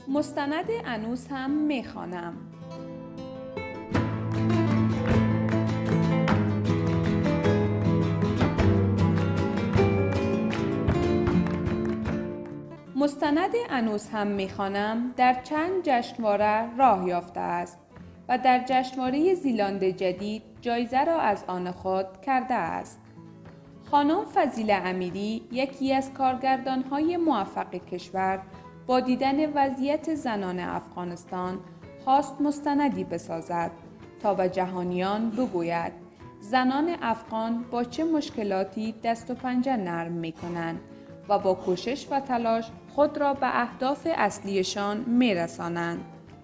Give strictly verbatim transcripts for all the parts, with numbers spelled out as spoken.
مستند انوس هم میخوانم. مستند انوس هم میخوانم در چند جشنواره راه یافته است و در جشنواره زیلند جدید جایزه را از آن خود کرده است. خانم فضیله امیری، یکی از کارگردان‌های موفق کشور، با دیدن وضعیت زنان افغانستان خواست مستندی بسازد تا به جهانیان بگوید زنان افغان با چه مشکلاتی دست و پنجه نرم می‌کنند و با کوشش و تلاش خود را به اهداف اصلیشان می‌رسانند.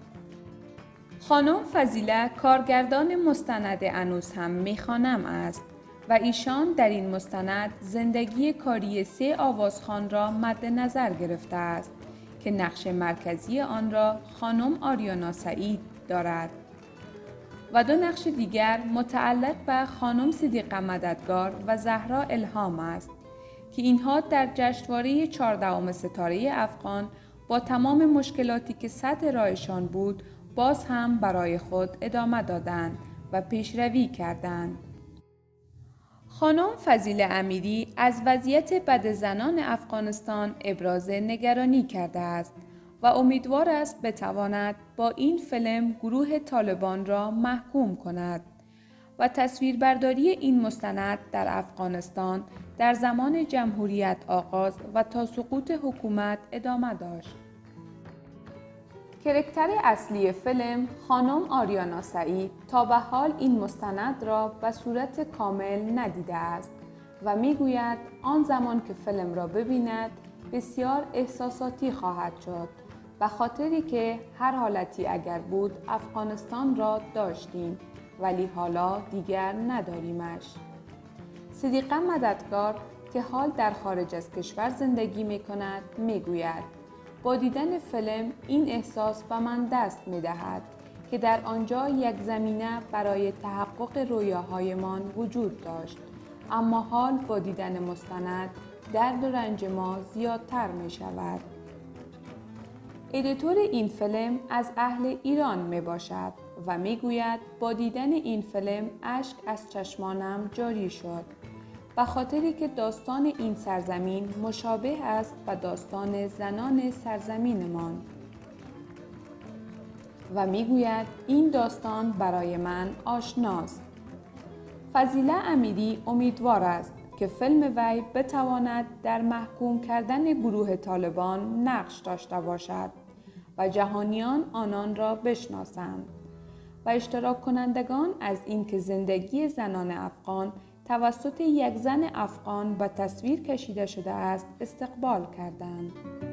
خانم فضیله کارگردان مستند انوس هم می‌خوانم است و ایشان در این مستند زندگی کاری سه آوازخوان را مد نظر گرفته است که نقش مرکزی آن را خانم آریانا سعید دارد و دو نقش دیگر متعلق به خانم صدیقه مددگار و زهرا الهام است که اینها در جشنواره چهاردهم ستاره افغان با تمام مشکلاتی که سد راهشان بود باز هم برای خود ادامه دادند و پیشروی کردند. خانم فضیله امیری از وضعیت بد زنان افغانستان ابراز نگرانی کرده است و امیدوار است بتواند با این فیلم گروه طالبان را محکوم کند و تصویربرداری این مستند در افغانستان در زمان جمهوریت آغاز و تا سقوط حکومت ادامه داشت. کرکتر اصلی فیلم خانم آریانا سعید تا به حال این مستند را به صورت کامل ندیده است و میگوید آن زمان که فیلم را ببیند بسیار احساساتی خواهد شد به خاطری که هر حالتی اگر بود افغانستان را داشتیم ولی حالا دیگر نداریمش. صدیقه مددگار که حال در خارج از کشور زندگی می کند می گوید با دیدن فیلم این احساس به من دست می دهد که در آنجا یک زمینه برای تحقق رویاهایمان وجود داشت، اما حال با دیدن مستند درد و رنج ما زیادتر می شود. ادیتور این فیلم از اهل ایران می باشد و می گوید با دیدن این فیلم اشک از چشمانم جاری شد به خاطری که داستان این سرزمین مشابه است با داستان زنان سرزمینمان و میگوید این داستان برای من آشناست. فضیله امیری امیدوار است که فیلم وی بتواند در محکوم کردن گروه طالبان نقش داشته باشد و جهانیان آنان را بشناسند و اشتراک کنندگان از اینکه زندگی زنان افغان توسط یک زن افغان به تصویر کشیده شده است استقبال کردند.